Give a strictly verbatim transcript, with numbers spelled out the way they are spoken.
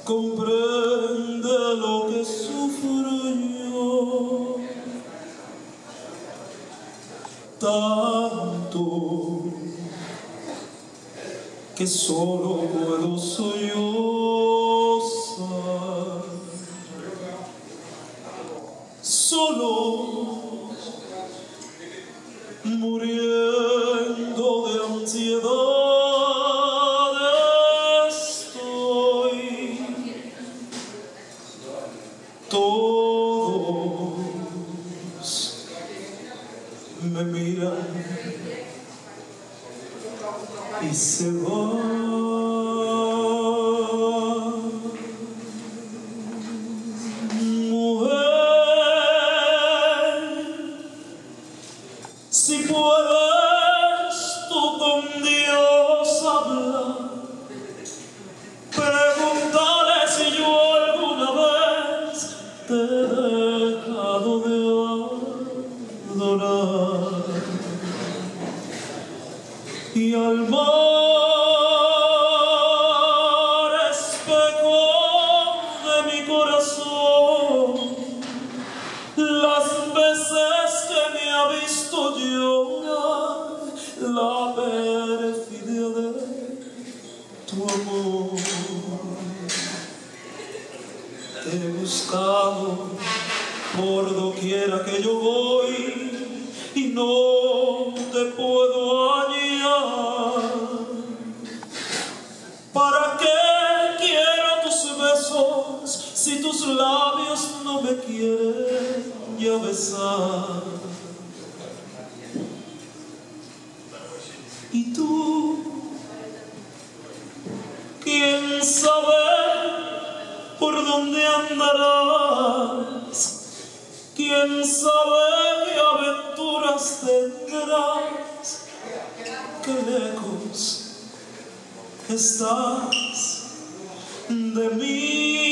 comprende lo que sufro yo, tanto que solo puedo sollozar, solo muriendo de ansiedad estoy. Todos me miran y se van. Mujer, si puedes tú con Dios hablar, pregúntale si yo alguna vez te he dejado de adorar. Y al mar, espejo de mi corazón, las veces que me ha visto llorar la perfidia de tu amor. Te he buscado por doquiera que yo voy y no te puedo hallar. ¿Para qué quiero tus besos si tus labios no me quieren ya besar? Y tú, ¿quién sabe por dónde andarás? ¿Quién sabe qué aventuras tendrás? Qué lejos estás de mí.